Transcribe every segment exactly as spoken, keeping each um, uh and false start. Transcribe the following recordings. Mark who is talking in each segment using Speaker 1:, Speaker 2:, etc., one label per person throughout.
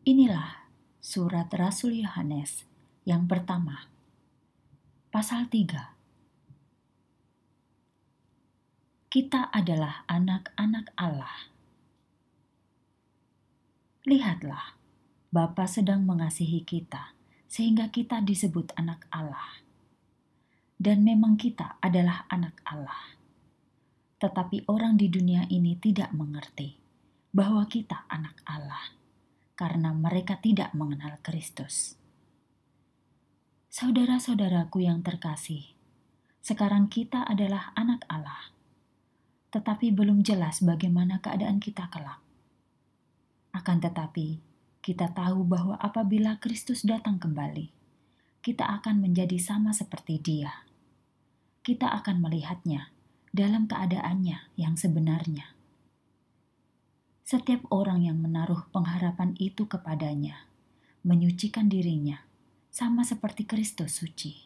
Speaker 1: Inilah surat Rasul Yohanes yang pertama, pasal tiga. Kita adalah anak-anak Allah. Lihatlah, Bapa sedang mengasihi kita, sehingga kita disebut anak Allah. Dan memang kita adalah anak Allah. Tetapi orang di dunia ini tidak mengerti bahwa kita anak Allah, karena mereka tidak mengenal Kristus. Saudara-saudaraku yang terkasih, sekarang kita adalah anak Allah, tetapi belum jelas bagaimana keadaan kita kelak. Akan tetapi, kita tahu bahwa apabila Kristus datang kembali, kita akan menjadi sama seperti Dia. Kita akan melihatnya dalam keadaannya yang sebenarnya. Setiap orang yang menaruh pengharapan itu kepadanya, menyucikan dirinya, sama seperti Kristus suci.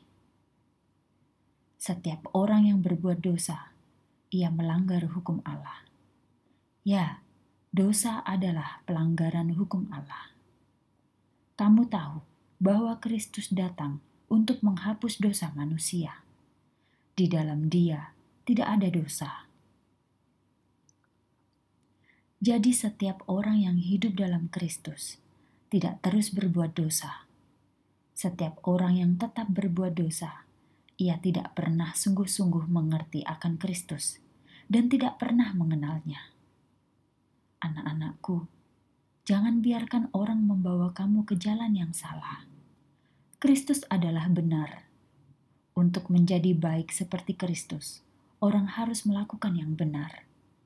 Speaker 1: Setiap orang yang berbuat dosa, ia melanggar hukum Allah. Ya, dosa adalah pelanggaran hukum Allah. Kamu tahu bahwa Kristus datang untuk menghapus dosa manusia. Di dalam Dia tidak ada dosa. Jadi setiap orang yang hidup dalam Kristus tidak terus berbuat dosa. Setiap orang yang tetap berbuat dosa, ia tidak pernah sungguh-sungguh mengerti akan Kristus dan tidak pernah mengenalnya. Anak-anakku, jangan biarkan orang membawa kamu ke jalan yang salah. Kristus adalah benar. Untuk menjadi baik seperti Kristus, orang harus melakukan yang benar.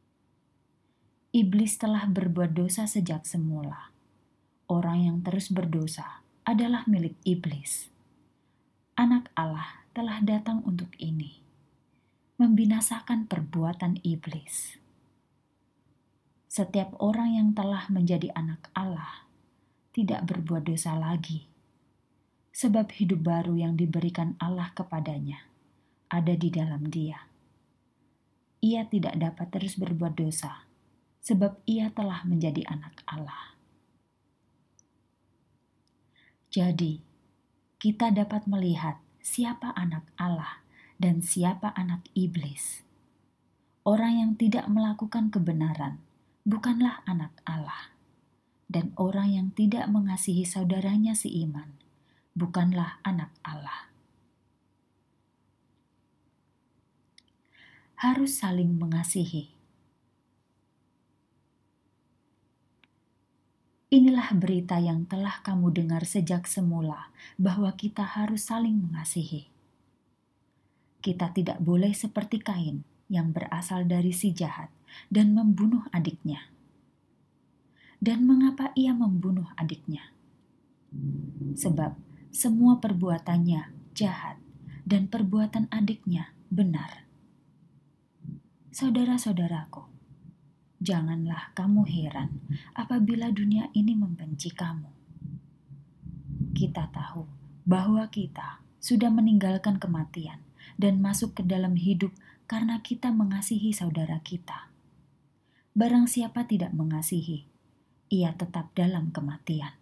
Speaker 1: Iblis telah berbuat dosa sejak semula. Orang yang terus berdosa adalah milik iblis. Anak Allah telah datang untuk ini, membinasakan perbuatan iblis. Setiap orang yang telah menjadi anak Allah tidak berbuat dosa lagi, sebab hidup baru yang diberikan Allah kepadanya ada di dalam Dia. Ia tidak dapat terus berbuat dosa, sebab ia telah menjadi anak Allah. Jadi, kita dapat melihat siapa anak Allah dan siapa anak iblis. Orang yang tidak melakukan kebenaran bukanlah anak Allah, dan orang yang tidak mengasihi saudaranya seiman bukanlah anak Allah. Harus saling mengasihi. Inilah berita yang telah kamu dengar sejak semula, bahwa kita harus saling mengasihi. Kita tidak boleh seperti Kain yang berasal dari si jahat dan membunuh adiknya. Dan mengapa ia membunuh adiknya? Sebab semua perbuatannya jahat dan perbuatan adiknya benar. Saudara-saudaraku, janganlah kamu heran apabila dunia ini membenci kamu. Kita tahu bahwa kita sudah meninggalkan kematian dan masuk ke dalam hidup karena kita mengasihi saudara kita. Barang siapa tidak mengasihi, ia tetap dalam kematian.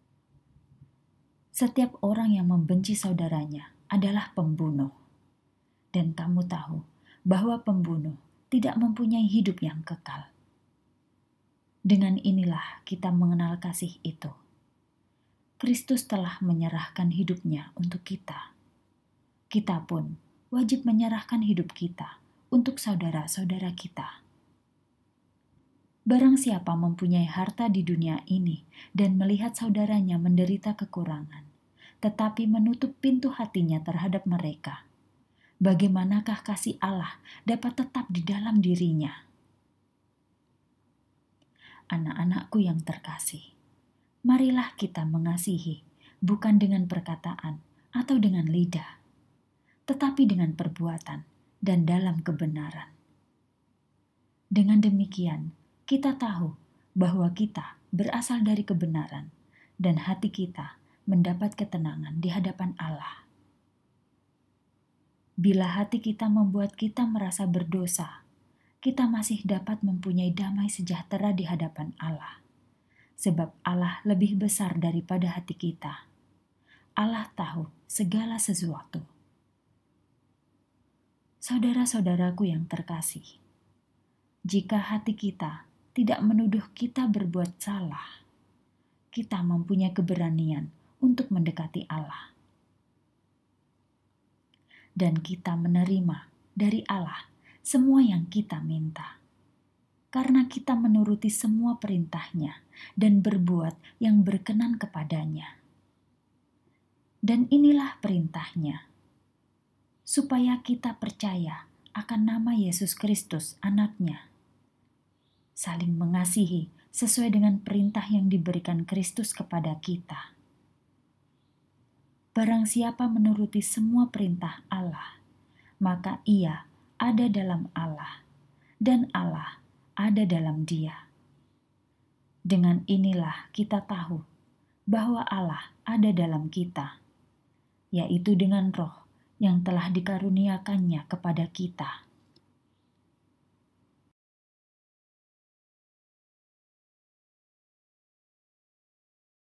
Speaker 1: Setiap orang yang membenci saudaranya adalah pembunuh. Dan kamu tahu bahwa pembunuh tidak mempunyai hidup yang kekal. Dengan inilah kita mengenal kasih itu. Kristus telah menyerahkan hidupnya untuk kita. Kita pun wajib menyerahkan hidup kita untuk saudara-saudara kita. Barang siapa mempunyai harta di dunia ini dan melihat saudaranya menderita kekurangan, tetapi menutup pintu hatinya terhadap mereka, bagaimanakah kasih Allah dapat tetap di dalam dirinya? Anak-anakku yang terkasih, marilah kita mengasihi bukan dengan perkataan atau dengan lidah, tetapi dengan perbuatan dan dalam kebenaran. Dengan demikian, kita tahu bahwa kita berasal dari kebenaran dan hati kita mendapat ketenangan di hadapan Allah. Bila hati kita membuat kita merasa berdosa, kita masih dapat mempunyai damai sejahtera di hadapan Allah. sebab Allah lebih besar daripada hati kita. Allah tahu segala sesuatu. Saudara-saudaraku yang terkasih, jika hati kita tidak menuduh kita berbuat salah, kita mempunyai keberanian untuk mendekati Allah. Dan kita menerima dari Allah semua yang kita minta. Karena kita menuruti semua perintah-Nya dan berbuat yang berkenan kepadanya. Dan inilah perintah-Nya, supaya kita percaya akan nama Yesus Kristus anak-Nya, saling mengasihi sesuai dengan perintah yang diberikan Kristus kepada kita. Barang siapa menuruti semua perintah Allah, maka ia ada dalam Allah, dan Allah ada dalam Dia. Dengan inilah kita tahu bahwa Allah ada dalam kita, yaitu dengan Roh yang telah dikaruniakannya kepada kita.